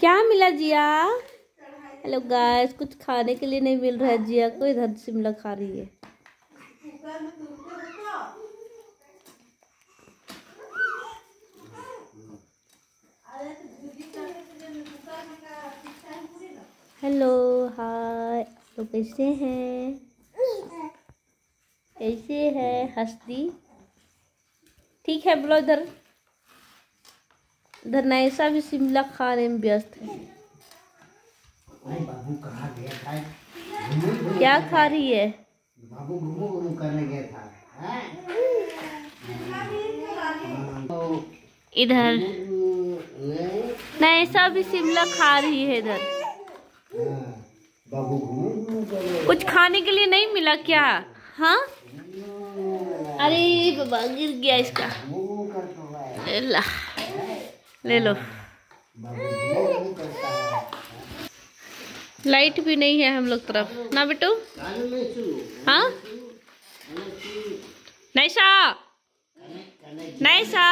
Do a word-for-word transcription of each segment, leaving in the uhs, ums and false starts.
क्या मिला जिया? Hello guys, कुछ खाने के लिए नहीं मिल रहा है जिया को। इधर शिमला खा रही है। हेलो हाय, तो कैसे हैं? कैसे है हस्ती? ठीक है बोलो। इधर इधर नैसा भी शिमला खाने में व्यस्त है। बाबू कहाँ गया था? क्या खा रही है? बाबू घूमो घूमो करने गया था। इधर नैसा भी शिमला खा रही है। इधर बाबू घूमो घूमो कुछ खाने के लिए नहीं मिला क्या? हाँ, अरे बाबा गिर गया इसका। ले ला, ले लो। लाइट भी नहीं है हम लोग तरफ ना बेटू। हाँ नैसा, नैसा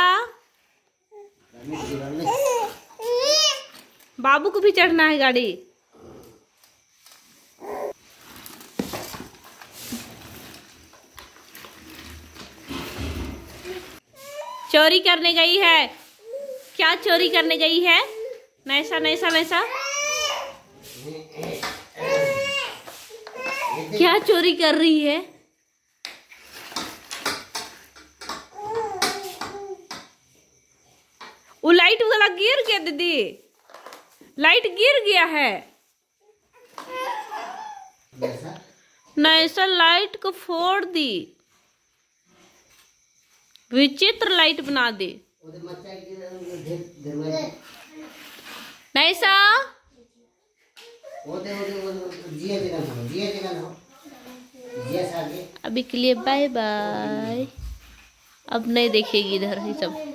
बाबू को भी चढ़ना है गाड़ी। चोरी करने गई है। क्या चोरी करने गई है? नैसा नैसा नैसा क्या चोरी कर रही है? वो लाइट वाला गिर गया दीदी, लाइट गिर गया है। नैसा लाइट को फोड़ दी, विचित्र लाइट बना दी। नैसा अभी के लिए बाय बाय। अब नहीं देखेगी इधर ही सब।